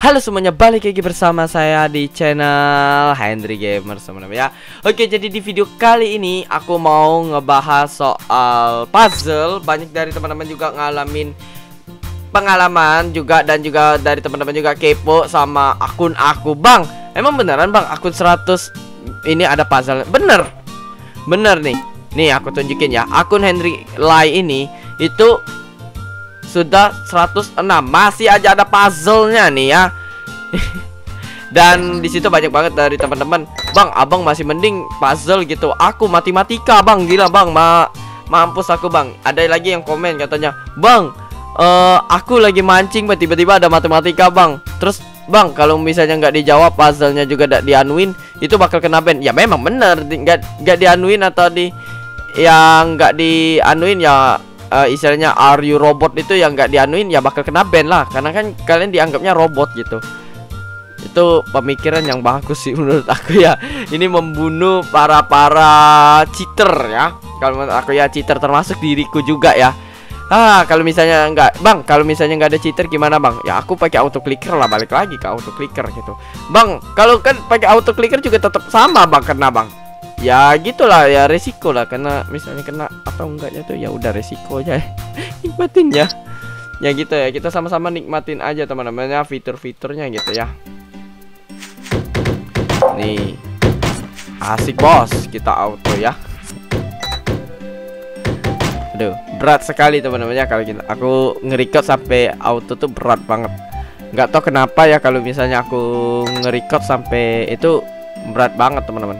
Halo semuanya, balik lagi bersama saya di channel Hendry Gamer teman-teman ya. Oke, jadi di video kali ini aku mau ngebahas soal puzzle. Banyak dari teman-teman juga ngalamin pengalaman juga, dan juga dari teman-teman juga kepo sama akun aku. Bang, emang beneran bang akun 100 ini ada puzzle? Bener nih aku tunjukin ya. Akun Hendry Lai ini itu sudah 106, masih aja ada puzzle-nya nih ya. Dan di situ banyak banget dari teman-teman, bang, abang masih mending puzzle gitu, aku matematika bang, gila bang, mampus aku bang. Ada lagi yang komen katanya, bang, aku lagi mancing tiba-tiba ada matematika bang. Terus bang, kalau misalnya nggak dijawab puzzle-nya juga nggak dianuin, itu bakal kena ban. Ya memang bener, nggak dianuin atau yang nggak dianuin ya. Istilahnya are you robot itu yang nggak dianuin ya bakal kena ban lah, karena kan kalian dianggapnya robot gitu. Itu pemikiran yang bagus sih menurut aku ya. Ini membunuh para cheater ya. Kalau menurut aku ya, cheater termasuk diriku juga ya. Kalau misalnya kalau misalnya nggak ada cheater gimana bang? Ya aku pakai auto clicker lah, balik lagi ke auto clicker gitu. Bang, kalau kan pakai auto clicker juga tetap sama bang, kena bang. Ya gitulah ya, resiko lah, karena misalnya kena atau enggaknya tuh ya udah resiko aja. Nikmatin ya. Ya gitu ya, kita sama-sama nikmatin aja teman-teman ya, fitur-fiturnya gitu ya. Nih, asik bos, kita auto ya. Aduh, berat sekali teman-teman ya kalau aku nge-record sampai auto tuh berat banget. Nggak tahu kenapa ya, kalau misalnya aku nge-record sampai itu berat banget teman-teman.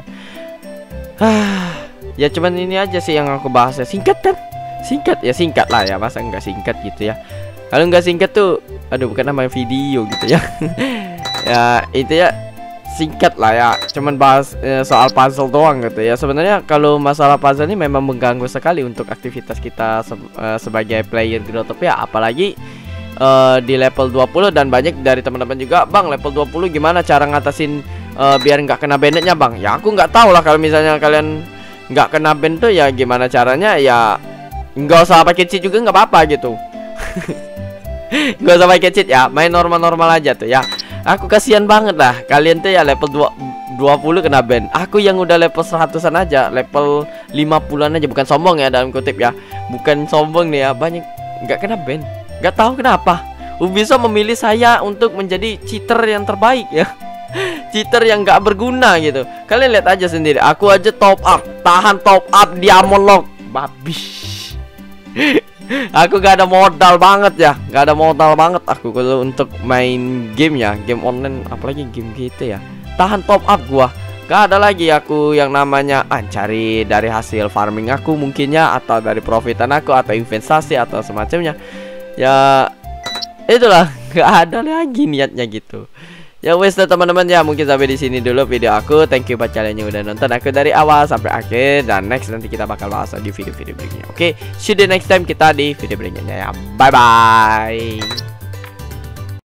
Ya cuman ini aja sih yang aku bahas ya. Singkat kan? Singkat ya, singkat lah ya, masa nggak singkat gitu ya. Kalau nggak singkat tuh, aduh, bukan namanya video gitu ya. Ya itu ya, singkat lah ya, cuman bahas soal puzzle doang gitu ya. Sebenarnya kalau masalah puzzle ini memang mengganggu sekali untuk aktivitas kita sebagai player Growtopia, apalagi di level 20. Dan banyak dari teman-teman juga, bang, level 20 gimana cara ngatasin biar nggak kena banditnya bang? Ya aku nggak tahu lah, kalau misalnya kalian nggak kena band tuh ya gimana caranya, ya nggak usah pakai cheat juga nggak apa-apa gitu. Nggak usah pakai cheat ya, main normal-normal aja tuh ya. Aku kasihan banget lah kalian tuh ya level 20 kena band. Aku yang udah level 100-an aja, level 50-an aja, bukan sombong ya dalam kutip ya, bukan sombong nih ya, banyak nggak kena band. Nggak tahu kenapa Ubisoft memilih saya untuk menjadi cheater yang terbaik ya. Cheater yang gak berguna gitu. Kalian lihat aja sendiri, aku aja top up, tahan top up diamond lock, babi. Aku gak ada modal banget ya, gak ada modal banget aku kalau untuk main game ya, game online, apalagi game gitu ya. Tahan top up gua. Gak ada lagi aku yang namanya cari dari hasil farming aku mungkinnya, atau dari profitan aku, atau investasi atau semacamnya. Ya itulah, gak ada lagi niatnya gitu. Ya wes teman-teman ya, mungkin sampai di sini dulu video aku. Thank you buat kalian yang udah nonton aku dari awal sampai akhir, dan next nanti kita bakal bahas di video-video berikutnya. Oke, see you the next time kita di video berikutnya ya. Bye bye.